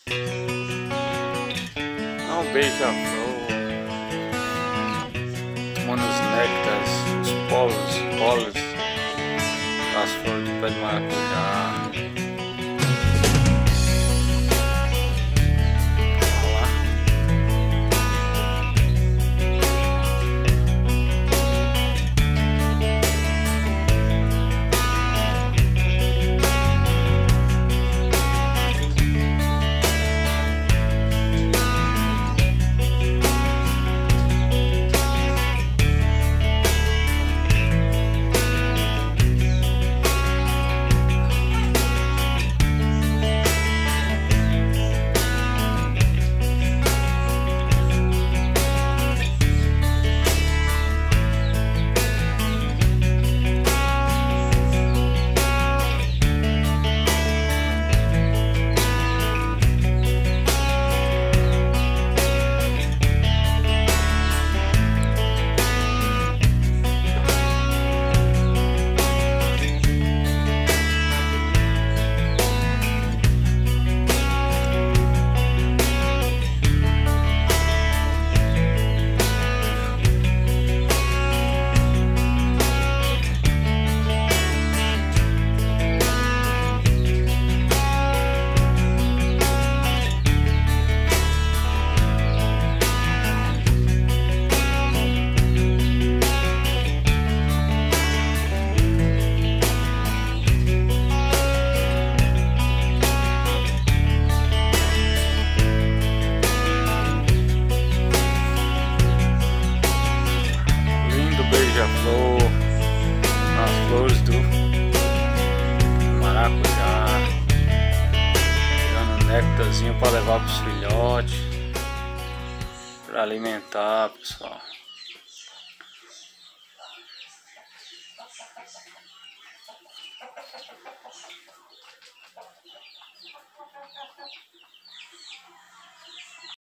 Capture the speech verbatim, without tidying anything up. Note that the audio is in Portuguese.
Dá um beija-flor, tomando os néctares, os polos, pólenes das flores do pé de maracujá. Beija-flor nas flores do maracujá, dando néctarzinho para levar para os filhotes, para alimentar, pessoal.